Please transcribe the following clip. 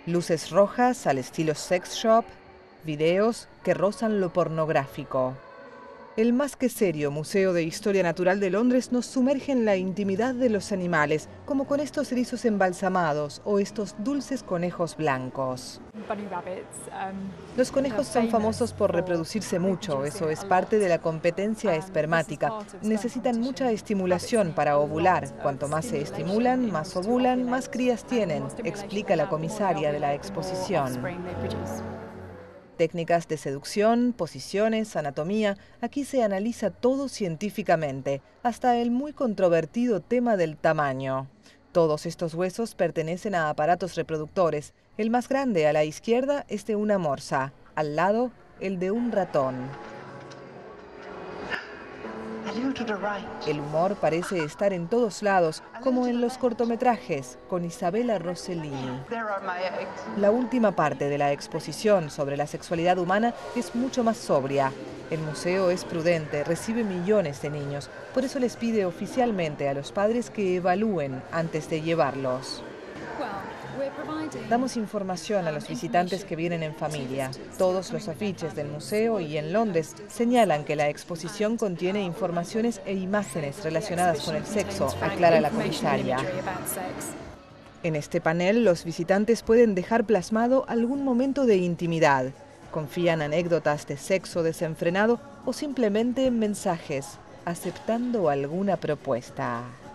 Luces rojas al estilo sex shop, videos que rozan lo pornográfico. El más que serio Museo de Historia Natural de Londres nos sumerge en la intimidad de los animales, como con estos erizos embalsamados o estos dulces conejos blancos. Los conejos son famosos por reproducirse mucho, eso es parte de la competencia espermática. Necesitan mucha estimulación para ovular. Cuanto más se estimulan, más ovulan, más crías tienen, explica la comisaria de la exposición. Técnicas de seducción, posiciones, anatomía, aquí se analiza todo científicamente, hasta el muy controvertido tema del tamaño. Todos estos huesos pertenecen a aparatos reproductores. El más grande a la izquierda es de una morsa, al lado el de un ratón. El humor parece estar en todos lados, como en los cortometrajes, con Isabella Rossellini. La última parte de la exposición sobre la sexualidad humana es mucho más sobria. El museo es prudente, recibe millones de niños, por eso les pide oficialmente a los padres que evalúen antes de llevarlos. Damos información a los visitantes que vienen en familia. Todos los afiches del museo y en Londres señalan que la exposición contiene informaciones e imágenes relacionadas con el sexo, aclara la comisaria. En este panel, los visitantes pueden dejar plasmado algún momento de intimidad. Confían anécdotas de sexo desenfrenado o simplemente mensajes, aceptando alguna propuesta.